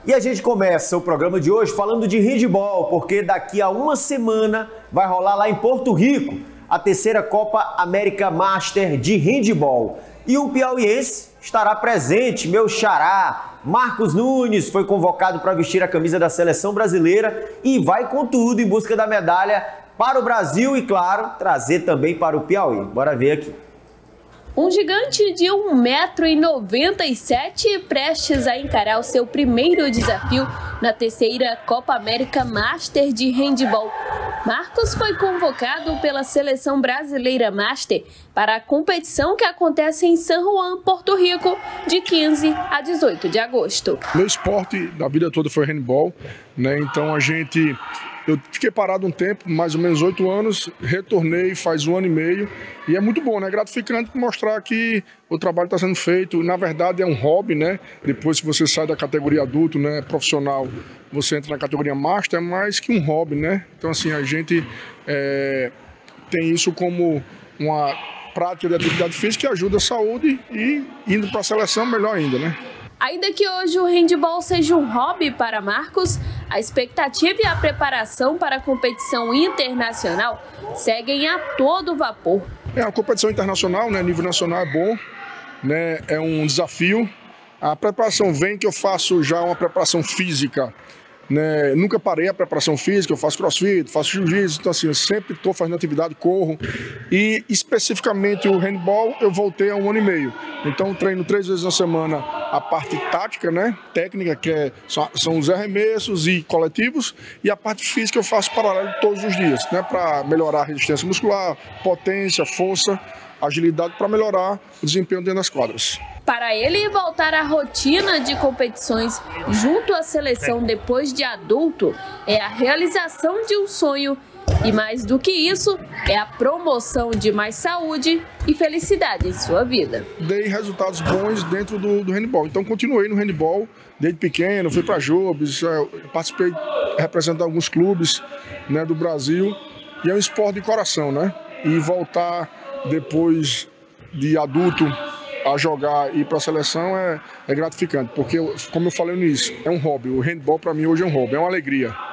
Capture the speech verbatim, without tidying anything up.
E a gente começa o programa de hoje falando de handebol, porque daqui a uma semana vai rolar lá em Porto Rico a terceira Copa América Master de handebol. E o piauiense estará presente, meu xará, Marcos Nunes, foi convocado para vestir a camisa da seleção brasileira e vai com tudo em busca da medalha para o Brasil e, claro, trazer também para o Piauí. Bora ver aqui. Um gigante de um metro e noventa e sete prestes a encarar o seu primeiro desafio na terceira Copa América Master de handebol. Marcos foi convocado pela Seleção Brasileira Master para a competição que acontece em San Juan, Porto Rico, de quinze a dezoito de agosto. Meu esporte da vida toda foi handebol, né? Então a gente... Eu fiquei parado um tempo, mais ou menos oito anos, retornei faz um ano e meio e é muito bom, né? Gratificante mostrar que o trabalho está sendo feito. Na verdade é um hobby, né? Depois que você sai da categoria adulto, né, profissional, você entra na categoria master, é mais que um hobby, né? Então assim, a gente é, tem isso como uma prática de atividade física que ajuda a saúde e indo para a seleção melhor ainda, né? Ainda que hoje o handebol seja um hobby para Marcos, a expectativa e a preparação para a competição internacional seguem a todo vapor. É, a competição internacional, né, nível nacional é bom, né, é um desafio. A preparação vem que eu faço já uma preparação física, né, nunca parei a preparação física, eu faço crossfit, faço jiu-jitsu, então assim, eu sempre estou fazendo atividade, corro. E especificamente o handebol eu voltei há um ano e meio. Então treino três vezes na semana a parte tática, né, técnica, que é, são, são os arremessos e coletivos, e a parte física eu faço paralelo todos os dias, né, para melhorar a resistência muscular, potência, força, agilidade, para melhorar o desempenho dentro das quadras. Para ele voltar à rotina de competições junto à seleção depois de adulto é a realização de um sonho e, mais do que isso, é a promoção de mais saúde e felicidade em sua vida. Dei resultados bons dentro do, do handebol, então continuei no handebol desde pequeno, fui para Jobs, participei representando alguns clubes, né, do Brasil, e é um esporte de coração, né? E voltar depois de adulto a jogar e ir para a seleção é, é gratificante, porque, como eu falei no início, é um hobby. O handebol para mim hoje é um hobby, é uma alegria.